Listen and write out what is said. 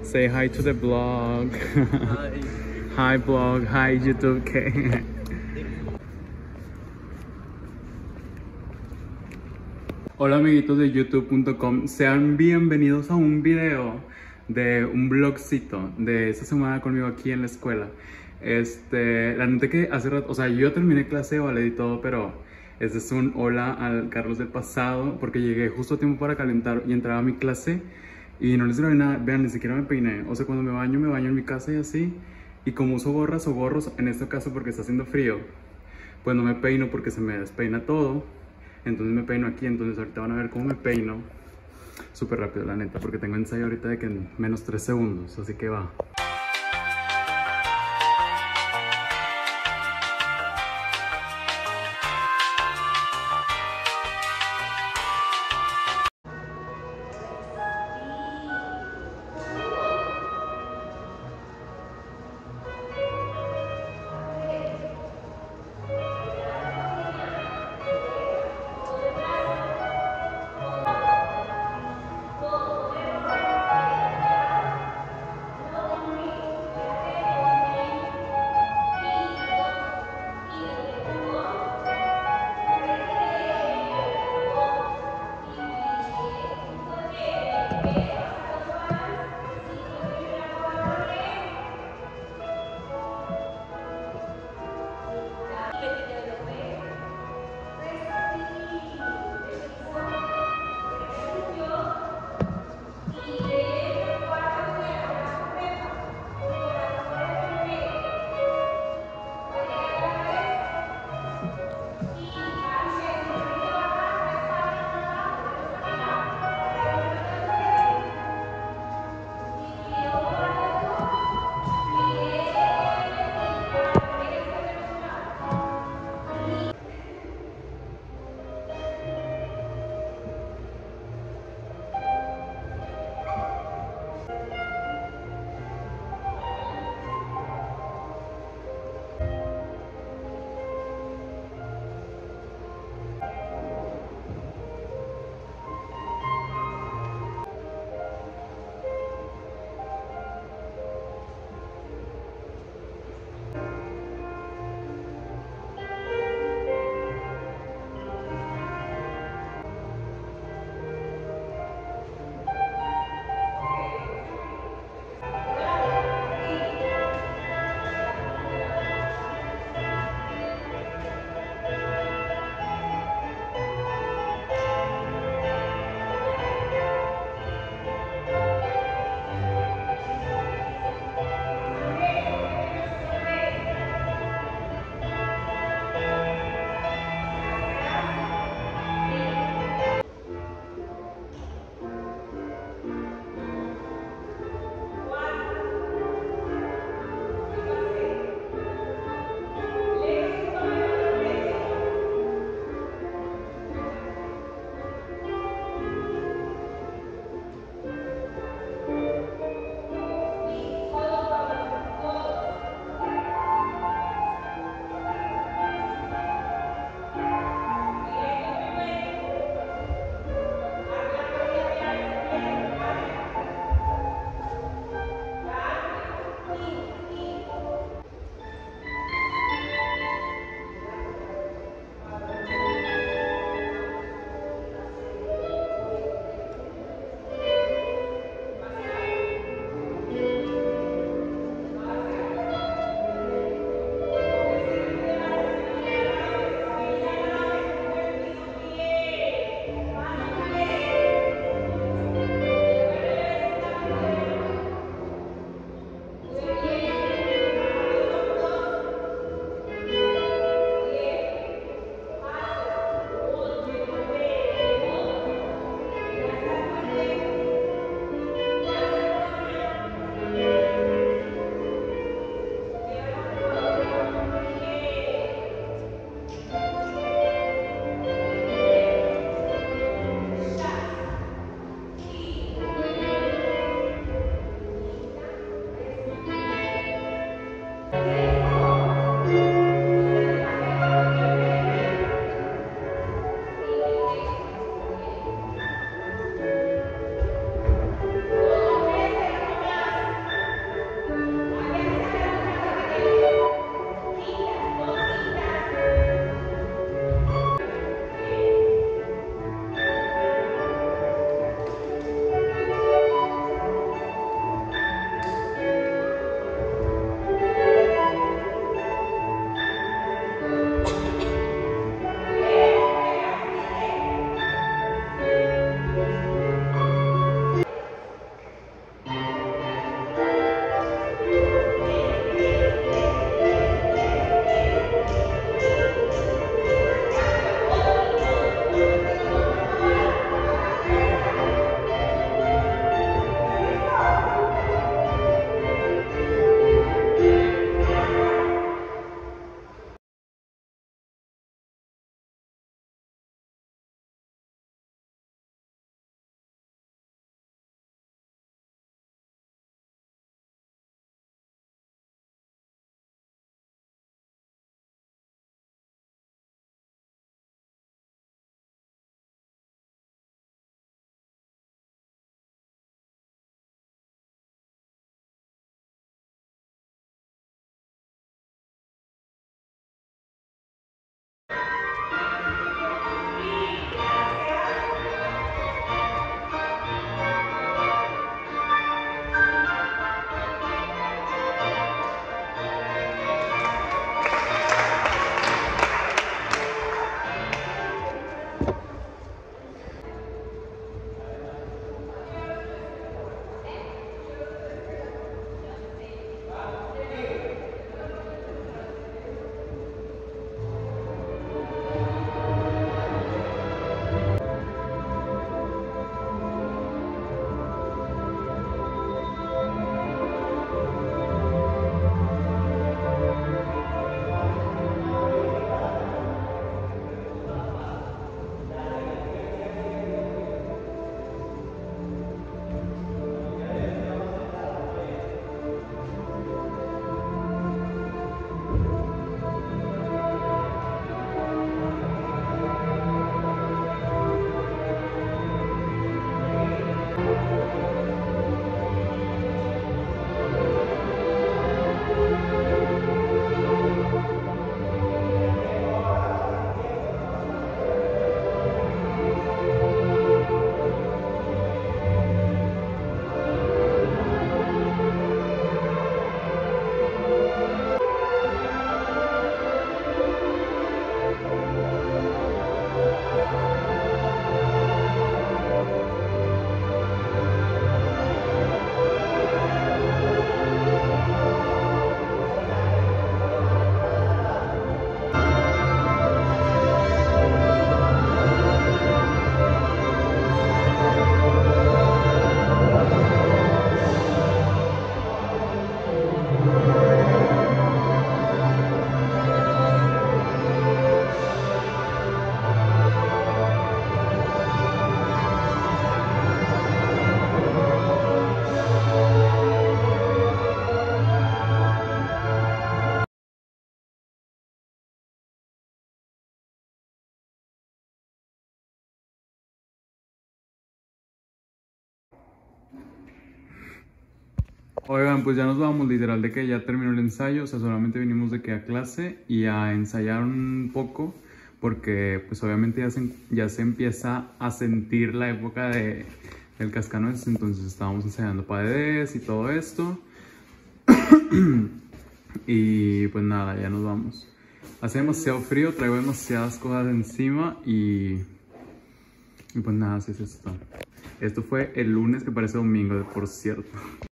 Say hi to the vlog. Hi vlog, hi YouTube. ¿Qué? Hola amiguitos de youtube.com, sean bienvenidos a un video de un vlogcito de esta semana conmigo aquí en la escuela. La neta que hace rato, o sea, yo terminé clase, vale y todo, pero este es un hola al Carlos del pasado porque llegué justo a tiempo para calentar y entrar a mi clase y no les grabé nada. Vean, ni siquiera me peiné, o sea, cuando me baño en mi casa y así, y como uso gorras o gorros, en este caso porque está haciendo frío, pues no me peino porque se me despeina todo. Entonces me peino aquí, entonces ahorita van a ver cómo me peino súper rápido, la neta, porque tengo ensayo ahorita de que en menos 3 segundos, así que va. Oigan, pues ya nos vamos, literal, de que ya terminó el ensayo, o sea, solamente vinimos de que a clase y a ensayar un poco, porque pues obviamente ya se empieza a sentir la época del cascanueces, entonces estábamos ensayando paredes y todo esto. Y pues nada, ya nos vamos. Hace demasiado frío, traigo demasiadas cosas encima y pues nada, así es esto. Esto fue el lunes, que parece domingo, por cierto.